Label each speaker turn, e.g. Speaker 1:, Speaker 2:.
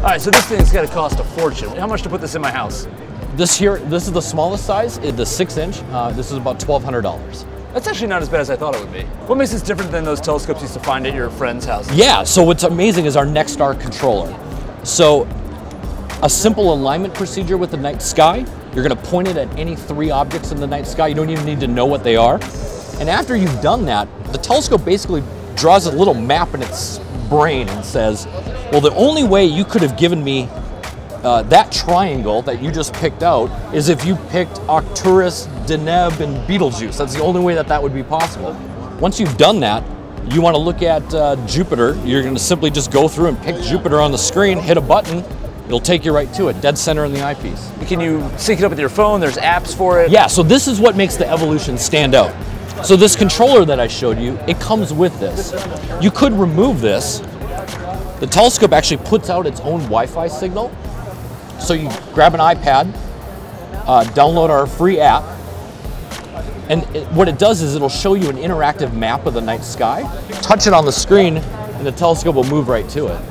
Speaker 1: right, so this thing's got to cost a fortune. How much to put this in my house?
Speaker 2: This is the smallest size, the 6-inch. This is about $1,200.
Speaker 1: That's actually not as bad as I thought it would be. What makes this different than those telescopes you used to find at your friend's house?
Speaker 2: Yeah, so what's amazing is our NexStar controller. So a simple alignment procedure with the night sky, you're gonna point it at any 3 objects in the night sky. You don't even need to know what they are. And after you've done that, the telescope basically draws a little map in its brain and says, well, the only way you could have given me that triangle that you just picked out is if you picked Arcturus, Deneb, and Betelgeuse. That's the only way that that would be possible. Once you've done that, you want to look at Jupiter. You're going to simply just go through and pick Jupiter on the screen, hit a button, it'll take you right to it, dead center in the eyepiece.
Speaker 1: Can you sync it up with your phone? There's apps for it?
Speaker 2: Yeah, so this is what makes the Evolution stand out. So this controller that I showed you, it comes with this. You could remove this. The telescope actually puts out its own Wi-Fi signal. So you grab an iPad, download our free app, and what it does is it'll show you an interactive map of the night sky. Touch it on the screen, and the telescope will move right to it.